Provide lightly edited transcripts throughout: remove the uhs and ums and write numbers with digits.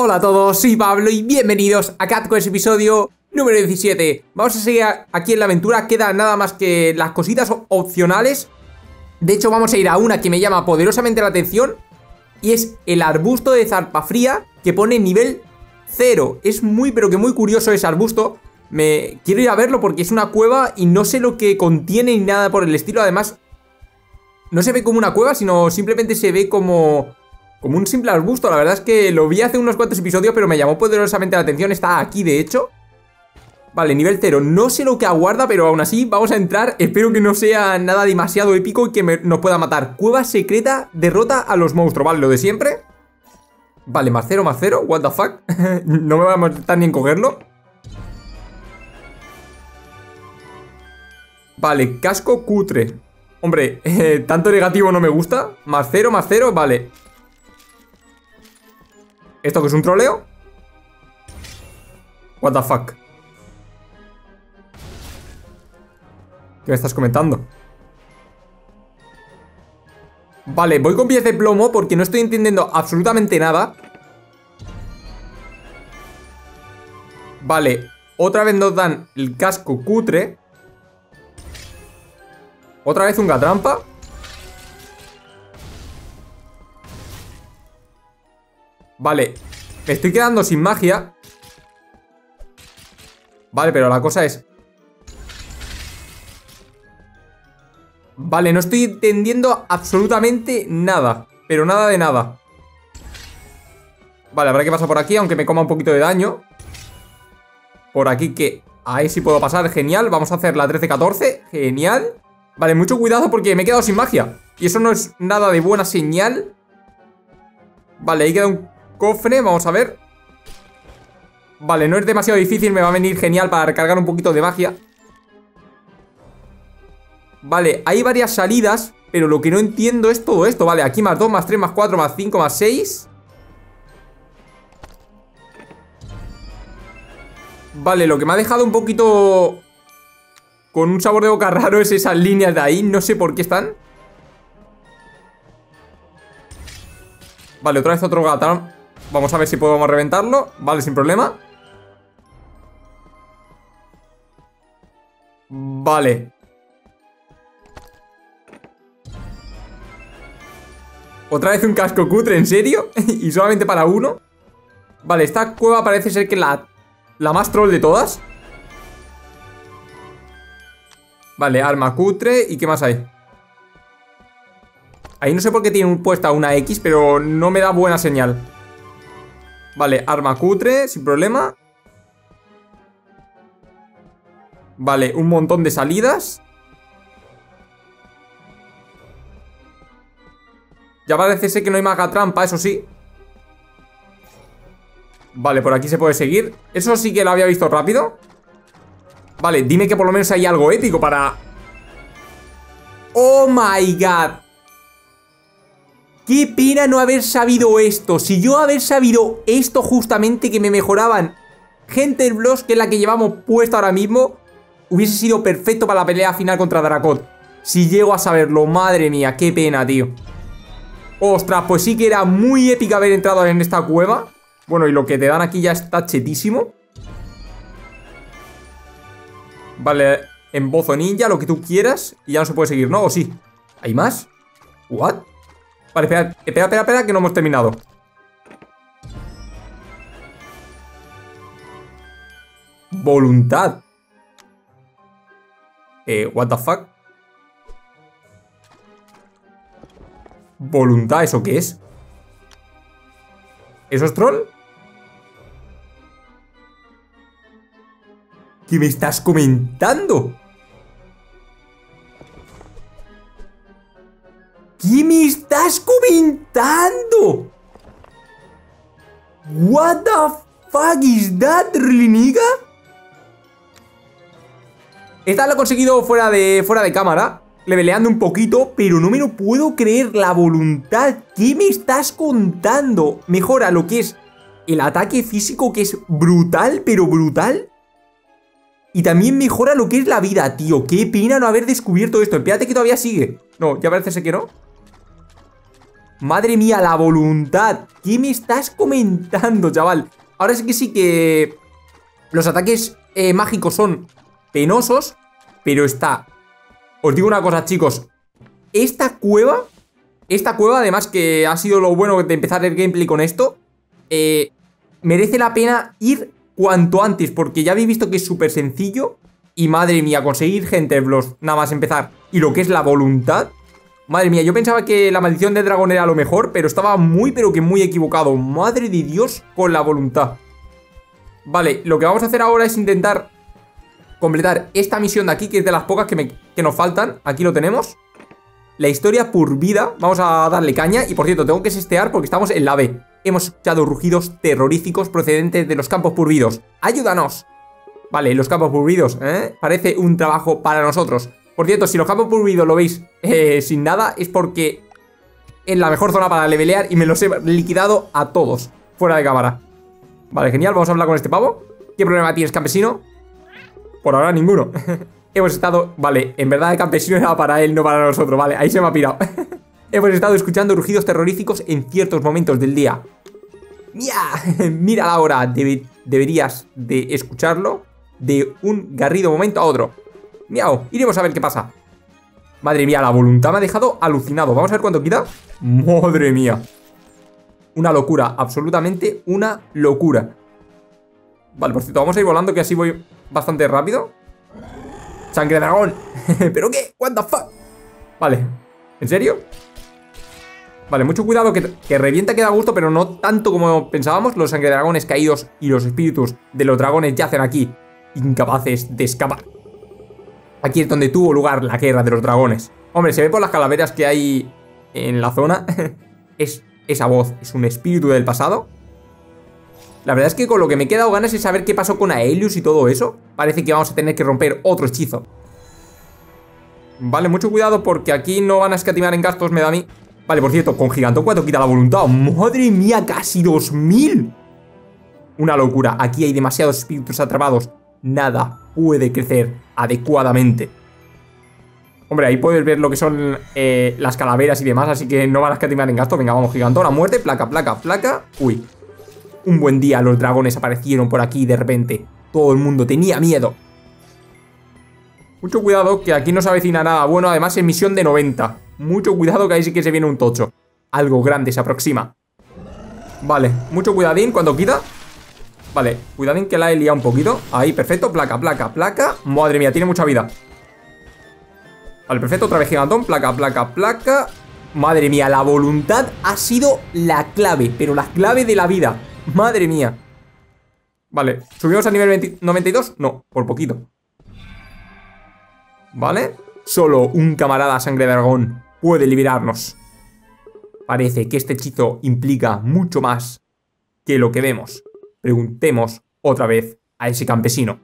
Hola a todos, soy Pablo y bienvenidos a Cat con ese episodio número 17. Vamos a seguir aquí en la aventura, queda nada más que las cositas opcionales. De hecho vamos a ir a una que me llama poderosamente la atención y es el arbusto de zarpa fría que pone nivel 0. Es muy pero que muy curioso ese arbusto. Quiero ir a verlo porque es una cueva y no sé lo que contiene ni nada por el estilo. Además no se ve como una cueva, sino simplemente se ve como un simple arbusto. La verdad es que lo vi hace unos cuantos episodios, pero me llamó poderosamente la atención. Está aquí, de hecho. Vale, nivel 0. No sé lo que aguarda, pero aún así vamos a entrar. Espero que no sea nada demasiado épico y que nos pueda matar. Cueva secreta, derrota a los monstruos. Vale, lo de siempre. Vale, más 0, más 0. What the fuck. No me va a molestar ni en cogerlo. Vale, casco cutre. Hombre, tanto negativo no me gusta. Más 0, vale. ¿Esto que es un troleo? What the fuck. ¿Qué me estás comentando? Vale, voy con pies de plomo porque no estoy entendiendo absolutamente nada. Vale, otra vez nos dan el casco cutre. Otra vez un gatrampa. Vale, me estoy quedando sin magia. Vale, pero la cosa es... Vale, no estoy entendiendo absolutamente nada. Pero nada de nada. Vale, habrá que pasar por aquí, aunque me coma un poquito de daño. Por aquí que... Ahí sí puedo pasar, genial. Vamos a hacer la 13-14, genial. Vale, mucho cuidado porque me he quedado sin magia. Y eso no es nada de buena señal. Vale, ahí queda un cofre, vamos a ver. Vale, no es demasiado difícil, me va a venir genial para recargar un poquito de magia. Vale, hay varias salidas, pero lo que no entiendo es todo esto. Vale, aquí más 2, más 3, más 4, más 5, más 6. Vale, lo que me ha dejado un poquito con un sabor de boca raro es esas líneas de ahí. No sé por qué están. Vale, otra vez otro gatán. Vamos a ver si podemos reventarlo. Vale, sin problema. Vale. Otra vez un casco cutre, ¿en serio? Y solamente para uno. Vale, esta cueva parece ser que la más troll de todas. Vale, arma cutre. ¿Y qué más hay? Ahí no sé por qué tiene puesta una X, pero no me da buena señal. Vale, arma cutre, sin problema. Vale, un montón de salidas. Ya parece ser que no hay maga trampa, eso sí. Vale, por aquí se puede seguir. Eso sí que lo había visto rápido. Vale, dime que por lo menos hay algo épico para... ¡Oh my god! ¡Qué pena no haber sabido esto! Si yo haber sabido esto justamente, que me mejoraban Hunter Bloss, que es la que llevamos puesta ahora mismo, hubiese sido perfecto para la pelea final contra Drakon. Si llego a saberlo, madre mía, qué pena, tío. Ostras, pues sí que era muy épica haber entrado en esta cueva. Bueno, y lo que te dan aquí ya está chetísimo. Vale, embozo ninja, lo que tú quieras. Y ya no se puede seguir, ¿no? ¿O sí? ¿Hay más? ¿What? Vale, espera, que no hemos terminado. Voluntad. What the fuck. Voluntad, ¿eso qué es? ¿Eso es troll? ¿Qué me estás comentando? ¿Qué me estás comentando? What the fuck is that, really, nigga? Esta la he conseguido fuera de cámara, leveleando un poquito, pero no me lo puedo creer. La voluntad. ¿Qué me estás contando? Mejora lo que es el ataque físico, que es brutal, pero brutal. Y también mejora lo que es la vida, tío. Qué pena no haber descubierto esto. Espérate que todavía sigue. No, ya parece ser que no. Madre mía, la voluntad. ¿Qué me estás comentando, chaval? Ahora sí que los ataques mágicos son penosos, pero está... Os digo una cosa, chicos. Esta cueva, además que ha sido lo bueno de empezar el gameplay con esto, merece la pena ir cuanto antes, porque ya habéis visto que es súper sencillo. Y madre mía, conseguir gente Blast, nada más empezar. Y lo que es la voluntad. Madre mía, yo pensaba que la maldición del dragón era lo mejor, pero estaba muy, pero que muy equivocado. Madre de Dios con la voluntad. Vale, lo que vamos a hacer ahora es intentar completar esta misión de aquí, que es de las pocas que nos faltan. Aquí lo tenemos. La historia por vida. Vamos a darle caña. Y por cierto, tengo que sestear porque estamos en la B. Hemos escuchado rugidos terroríficos procedentes de los campos purvidos. ¡Ayúdanos! Vale, los campos purvidos, parece un trabajo para nosotros. Por cierto, si los campos purvidos lo veis sin nada, es porque es la mejor zona para levelear y me los he liquidado a todos, fuera de cámara. Vale, genial, vamos a hablar con este pavo. ¿Qué problema tienes, campesino? Por ahora ninguno. Hemos estado... Vale, en verdad el campesino era para él, no para nosotros. Vale, ahí se me ha pirado. Hemos estado escuchando rugidos terroríficos en ciertos momentos del día. Mira la hora. Deberías de escucharlo de un garrido momento a otro. Miau, iremos a ver qué pasa. Madre mía, la voluntad me ha dejado alucinado. Vamos a ver cuánto quita. Madre mía. Una locura, absolutamente una locura. Vale, por cierto, vamos a ir volando, que así voy bastante rápido. ¡Sangre de dragón! ¿Pero qué? ¿What the fuck? Vale, ¿en serio? Vale, mucho cuidado, que revienta, que da gusto, pero no tanto como pensábamos. Los sangre dragones caídos y los espíritus de los dragones yacen aquí, incapaces de escapar. Aquí es donde tuvo lugar la guerra de los dragones. Hombre, se ve por las calaveras que hay en la zona. Es esa voz, es un espíritu del pasado. La verdad es que con lo que me he quedado ganas es saber qué pasó con Aelius y todo eso. Parece que vamos a tener que romper otro hechizo. Vale, mucho cuidado porque aquí no van a escatimar en gastos, me da a mí. Vale, por cierto, con Gigantón, ¿cuánto quita la voluntad? ¡Madre mía! ¡Casi 2000! Una locura. Aquí hay demasiados espíritus atrapados. Nada puede crecer adecuadamente. Hombre, ahí puedes ver lo que son las calaveras y demás, así que no van a escatimar en gasto. Venga, vamos, Gigantón, a muerte. Placa, placa, placa. Uy. Un buen día los dragones aparecieron por aquí de repente. Todo el mundo tenía miedo. Mucho cuidado, que aquí no se avecina nada bueno. Además, es misión de 90. Mucho cuidado, que ahí sí que se viene un tocho. Algo grande se aproxima. Vale, mucho cuidadín cuando quita. Vale, cuidadín que la he liado un poquito. Ahí, perfecto, placa, placa, placa. Madre mía, tiene mucha vida. Vale, perfecto, otra vez Gigantón. Placa, placa, placa. Madre mía, la voluntad ha sido la clave. Pero la clave de la vida. Madre mía. Vale, ¿subimos a nivel 92? No, por poquito. Vale, solo un camarada sangre de dragón puede liberarnos. Parece que este hechizo implica mucho más que lo que vemos. Preguntemos otra vez a ese campesino.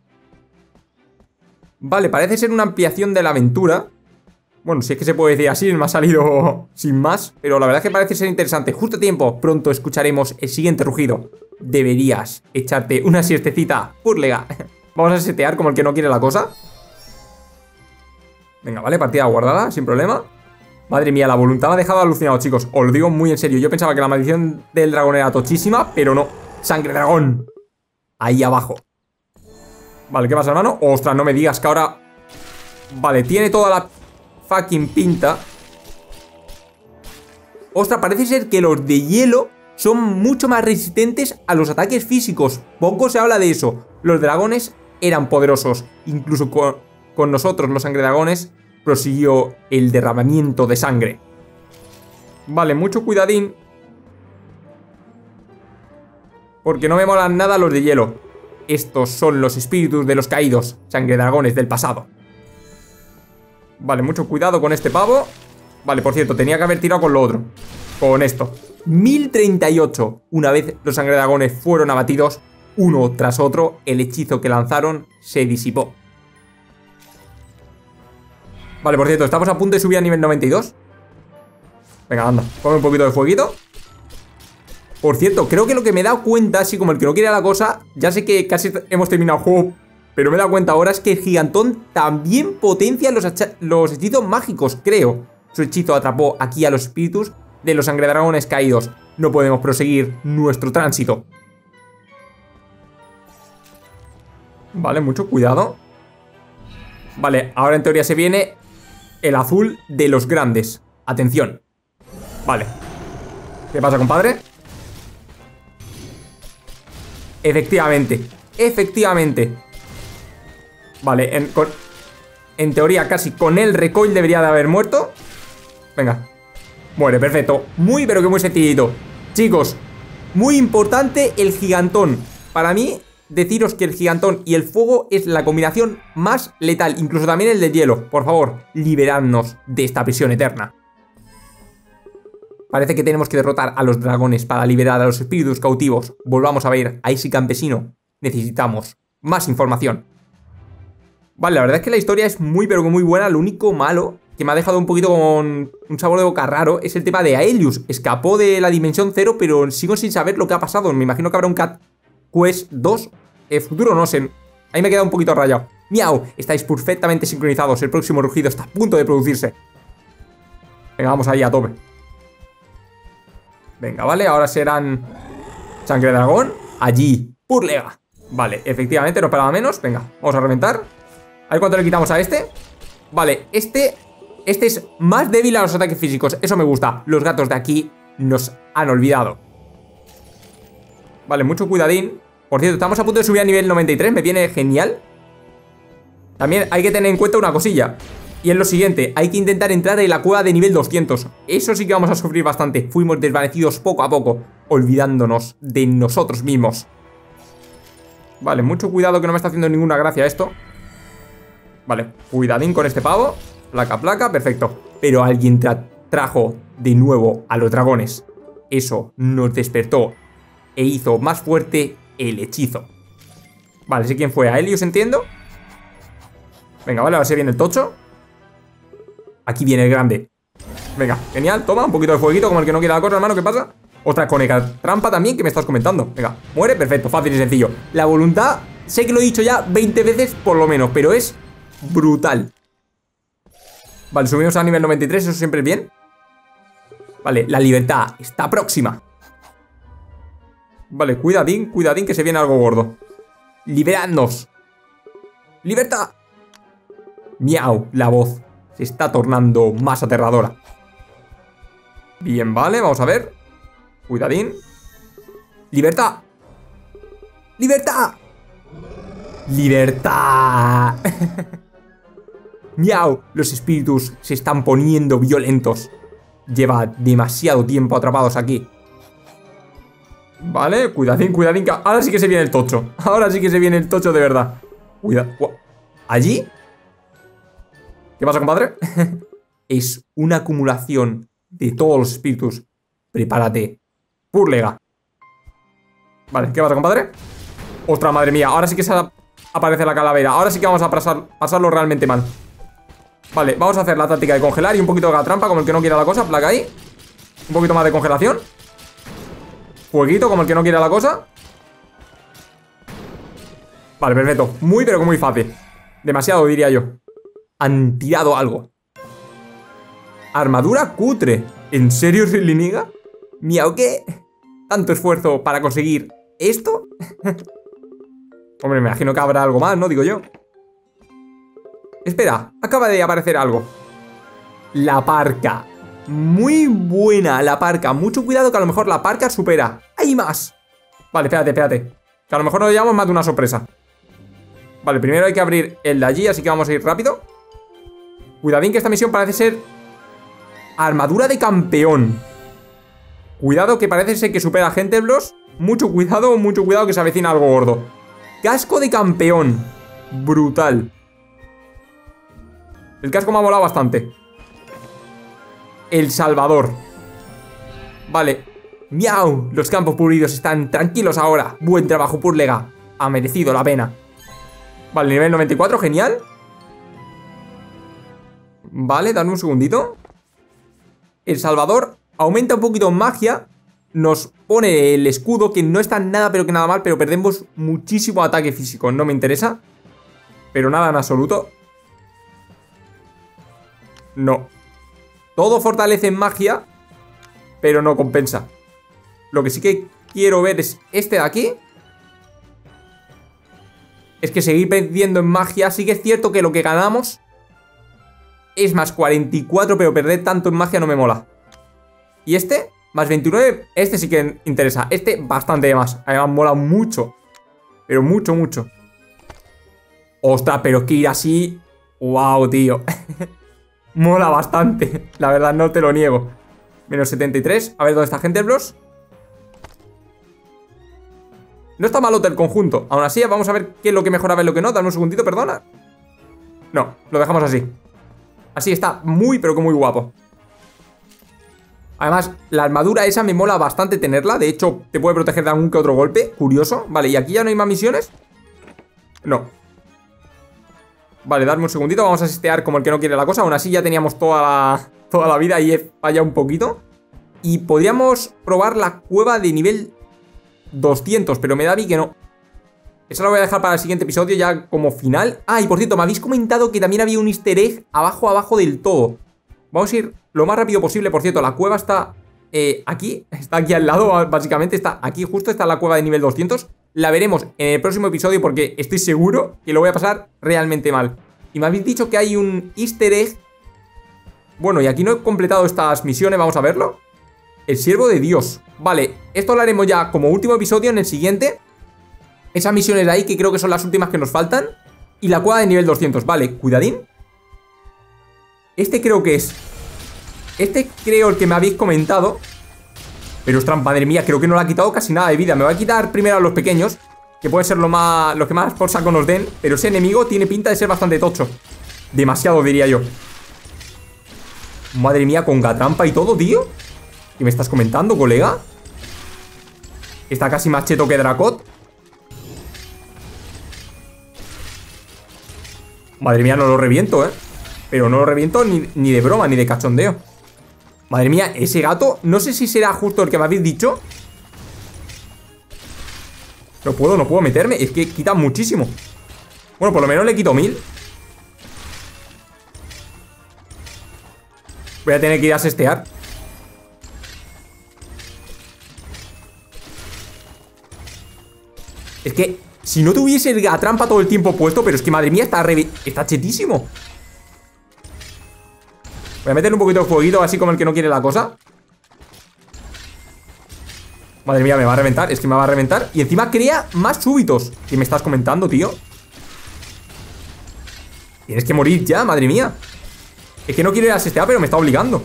Vale, parece ser una ampliación de la aventura. Bueno, si es que se puede decir así, me ha salido sin más. Pero la verdad es que parece ser interesante. Justo a tiempo, pronto escucharemos el siguiente rugido. Deberías echarte una siestecita purlega. Vamos a setear como el que no quiere la cosa. Venga, vale, partida guardada, sin problema. Madre mía, la voluntad me ha dejado alucinado, chicos. Os lo digo muy en serio. Yo pensaba que la maldición del dragón era tochísima, pero no. ¡Sangre dragón! Ahí abajo. Vale, ¿qué pasa, hermano? Ostras, no me digas que ahora... Vale, tiene toda la fucking pinta. Ostras, parece ser que los de hielo son mucho más resistentes a los ataques físicos. Poco se habla de eso. Los dragones eran poderosos. Incluso con nosotros, los sangre dragones, prosiguió el derramamiento de sangre. Vale, mucho cuidadín, porque no me molan nada los de hielo. Estos son los espíritus de los caídos, sangre dragones del pasado. Vale, mucho cuidado con este pavo. Vale, por cierto, tenía que haber tirado con lo otro. Con esto. 1038. Una vez los sangre dragones fueron abatidos, uno tras otro, el hechizo que lanzaron se disipó. Vale, por cierto, estamos a punto de subir a nivel 92. Venga, anda, ponme un poquito de fueguito. Por cierto, creo que lo que me he dado cuenta, así como el que no quiere la cosa, ya sé que casi hemos terminado el juego, pero me he dado cuenta ahora es que el Gigantón también potencia los hechizos mágicos, creo. Su hechizo atrapó aquí a los espíritus de los sangredragones caídos. No podemos proseguir nuestro tránsito. Vale, mucho cuidado. Vale, ahora en teoría se viene el azul de los grandes. Atención. Vale. ¿Qué pasa, compadre? Efectivamente. Efectivamente. Vale, en teoría casi con el recoil debería de haber muerto. Venga. Muere, perfecto. Muy pero que muy sencillito. Chicos, muy importante el gigantón. Para mí, deciros que el gigantón y el fuego es la combinación más letal. Incluso también el de hielo. Por favor, liberadnos de esta prisión eterna. Parece que tenemos que derrotar a los dragones para liberar a los espíritus cautivos. Volvamos a ver a ese campesino. Necesitamos más información. Vale, la verdad es que la historia es muy pero que muy buena. Lo único malo que me ha dejado un poquito con un sabor de boca raro es el tema de Aelius. Escapó de la dimensión 0, pero sigo sin saber lo que ha pasado. Me imagino que habrá un Cat Quest 2 futuro, no sé. Ahí me he quedado un poquito rayado. ¡Miau! Estáis perfectamente sincronizados. El próximo rugido está a punto de producirse. Venga, vamos ahí a tope. Venga, vale, ahora serán Sangre Dragón. Allí, Purlega. Vale, efectivamente, no esperaba menos. Venga, vamos a reventar. A ver cuánto le quitamos a este. Vale, este es más débil a los ataques físicos. Eso me gusta. Los gatos de aquí nos han olvidado. Vale, mucho cuidadín. Por cierto, estamos a punto de subir a nivel 93. Me viene genial. También hay que tener en cuenta una cosilla. Y es lo siguiente, hay que intentar entrar en la cueva de nivel 200. Eso sí que vamos a sufrir bastante. Fuimos desvanecidos poco a poco, olvidándonos de nosotros mismos. Vale, mucho cuidado que no me está haciendo ninguna gracia esto. Vale, cuidadín con este pavo. Placa, placa, perfecto. Pero alguien trajo de nuevo a los dragones. Eso nos despertó e hizo más fuerte el hechizo. Vale, sé quién fue. Aelius, entiendo. Venga, vale, ahora se viene el tocho. Aquí viene el grande. Venga, genial, toma, un poquito de fueguito. Como el que no quiere la cosa, hermano, ¿qué pasa? Otra con el trampa también que me estás comentando. Venga, muere, perfecto, fácil y sencillo. La voluntad, sé que lo he dicho ya 20 veces por lo menos, pero es brutal. Vale, subimos a nivel 93, eso siempre es bien. Vale, la libertad está próxima. Vale, cuidadín, cuidadín que se viene algo gordo. Liberadnos. ¡Libertad! Miau, la voz se está tornando más aterradora. Bien, vale, vamos a ver. Cuidadín. ¡Libertad! ¡Libertad! ¡Libertad! Miau, los espíritus se están poniendo violentos. Lleva demasiado tiempo atrapados aquí. Vale, cuidadín, cuidadín. Ahora sí que se viene el tocho. Ahora sí que se viene el tocho de verdad. Cuidado. ¿Allí? ¿Qué pasa, compadre? Es una acumulación de todos los espíritus. Prepárate. Purlega. Vale, ¿qué pasa, compadre? ¡Ostras, madre mía! Ahora sí que se aparece la calavera. Ahora sí que vamos a pasarlo realmente mal. Vale, vamos a hacer la táctica de congelar y un poquito de la trampa, como el que no quiera la cosa. Placa ahí. Un poquito más de congelación. Fueguito, como el que no quiera la cosa. Vale, perfecto. Muy, pero que muy fácil. Demasiado, diría yo. Han tirado algo. Armadura cutre. ¿En serio, Riliniga? Miau, ¿qué? ¿Tanto esfuerzo para conseguir esto? Hombre, me imagino que habrá algo más, ¿no? Digo yo. Espera, acaba de aparecer algo. La parca. Muy buena la parca. Mucho cuidado que a lo mejor la parca supera. ¡Hay más! Vale, espérate, espérate. Que a lo mejor nos llevamos más de una sorpresa. Vale, primero hay que abrir el de allí, así que vamos a ir rápido. Cuidadín que esta misión parece ser armadura de campeón. Cuidado que parece ser que supera a Gentelblos. Mucho cuidado que se avecina algo gordo. Casco de campeón. Brutal. El casco me ha molado bastante. El Salvador. Vale. Miau. Los campos pulidos están tranquilos ahora. Buen trabajo, Purlega. Ha merecido la pena. Vale, nivel 94, genial. Vale, dame un segundito. El Salvador aumenta un poquito en magia. Nos pone el escudo, que no está nada pero que nada mal, pero perdemos muchísimo ataque físico. No me interesa. Pero nada en absoluto. No. Todo fortalece en magia. pero no compensa. Lo que sí que quiero ver es este de aquí. Es que seguir perdiendo en magia. Sí que es cierto que lo que ganamos es más 44, pero perder tanto en magia no me mola. Y este, más 29, este sí que interesa. Este bastante más, además mola mucho. Pero mucho, mucho. Ostras, pero es que ir así... Wow, tío. Mola bastante, la verdad, no te lo niego. Menos 73, a ver dónde está Gente Bros. No está malote el conjunto. Aún así, vamos a ver qué es lo que mejoraba y lo que no. Dame un segundito, perdona. No, lo dejamos así. Así está muy, pero que muy guapo. Además, la armadura esa me mola bastante tenerla. De hecho, te puede proteger de algún que otro golpe. Curioso. Vale, ¿y aquí ya no hay más misiones? No. Vale, darme un segundito. Vamos a sistear como el que no quiere la cosa. Aún así ya teníamos toda la vida y he fallado un poquito. Y podríamos probar la cueva de nivel 200, pero me da a mí que no. Eso lo voy a dejar para el siguiente episodio ya como final. Ah, y por cierto, me habéis comentado que también había un easter egg abajo del todo. Vamos a ir lo más rápido posible. Por cierto, la cueva está aquí. Está aquí al lado, básicamente. Está aquí justo, está la cueva de nivel 200. La veremos en el próximo episodio porque estoy seguro que lo voy a pasar realmente mal. Y me habéis dicho que hay un easter egg. Bueno, y aquí no he completado estas misiones, vamos a verlo. El siervo de Dios. Vale, esto lo haremos ya como último episodio en el siguiente. Esas misiones de ahí que creo que son las últimas que nos faltan. Y la cueva de nivel 200, vale, cuidadín. Este creo que es. Este creo el que me habéis comentado. Pero ostras, madre mía, creo que no le ha quitado casi nada de vida. Me va a quitar primero a los pequeños, que pueden ser los que más por saco nos den. Pero ese enemigo tiene pinta de ser bastante tocho. Demasiado, diría yo. Madre mía, con gatrampa y todo, tío. ¿Qué me estás comentando, colega? Está casi más cheto que Dracot. Madre mía, no lo reviento, pero no lo reviento ni de broma, ni de cachondeo. Madre mía, ese gato, no sé si será justo el que me habéis dicho. No puedo meterme, es que quita muchísimo. Bueno, por lo menos le quito 1000. Voy a tener que ir a sestear. Es que si no tuviese la trampa todo el tiempo puesto, pero es que madre mía, está chetísimo. Voy a meterle un poquito de fueguito, así como el que no quiere la cosa. Madre mía, me va a reventar, es que me va a reventar. Y encima crea más súbitos. ¿Qué me estás comentando, tío? Tienes que morir ya, madre mía. Es que no quiero ir a sestear, pero me está obligando.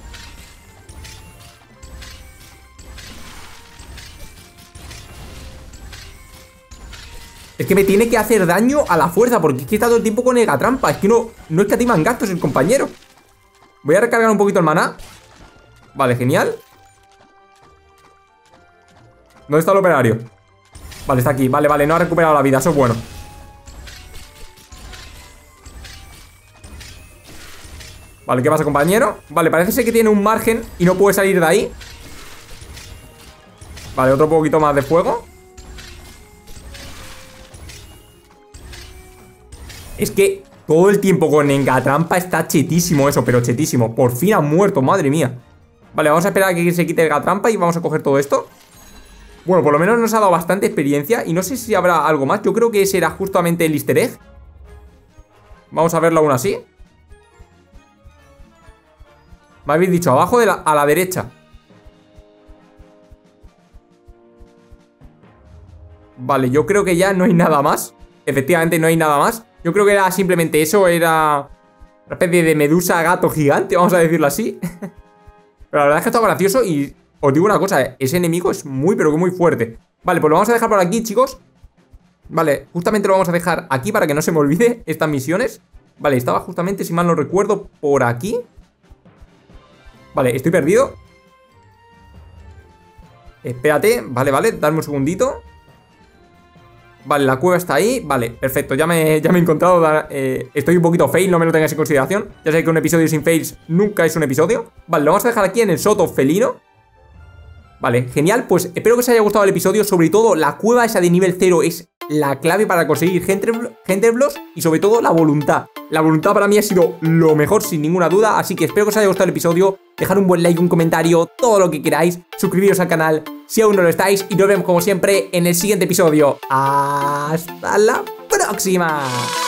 Es que me tiene que hacer daño a la fuerza, porque es que está todo el tiempo con el gatrampa. Es que no escatiman gastos el compañero. Voy a recargar un poquito el maná. Vale, genial. ¿Dónde está el operario? Vale, está aquí, vale, no ha recuperado la vida, eso es bueno. Vale, ¿qué pasa, compañero? Vale, parece ser que tiene un margen y no puede salir de ahí. Vale, otro poquito más de fuego. Es que todo el tiempo con engatrampa está chetísimo eso, pero chetísimo. Por fin han muerto, madre mía. Vale, vamos a esperar a que se quite el gatrampa y vamos a coger todo esto. Bueno, por lo menos nos ha dado bastante experiencia. Y no sé si habrá algo más. Yo creo que ese era justamente el easter egg. Vamos a verlo aún así. Me habéis dicho abajo a la derecha. Vale, yo creo que ya no hay nada más. Efectivamente no hay nada más. Yo creo que era simplemente eso. Era una especie de medusa gato gigante, vamos a decirlo así. Pero la verdad es que está gracioso. Y os digo una cosa, ese enemigo es muy pero que muy fuerte. Vale, pues lo vamos a dejar por aquí, chicos. Vale, justamente lo vamos a dejar aquí para que no se me olvide estas misiones. Vale, estaba justamente, si mal no recuerdo, por aquí. Vale, estoy perdido. Espérate, vale, dame un segundito. Vale, la cueva está ahí. Vale, perfecto, ya me he encontrado. Estoy un poquito fail, no me lo tengáis en consideración. Ya sé que un episodio sin fails nunca es un episodio. Vale, lo vamos a dejar aquí en el soto felino. Vale, genial, pues espero que os haya gustado el episodio. Sobre todo la cueva esa de nivel 0 es la clave para conseguir Hunterbloss y sobre todo la voluntad. La voluntad para mí ha sido lo mejor sin ninguna duda, así que espero que os haya gustado el episodio. Dejad un buen like, un comentario, todo lo que queráis. Suscribiros al canal si aún no lo estáis y nos vemos como siempre en el siguiente episodio. ¡Hasta la próxima!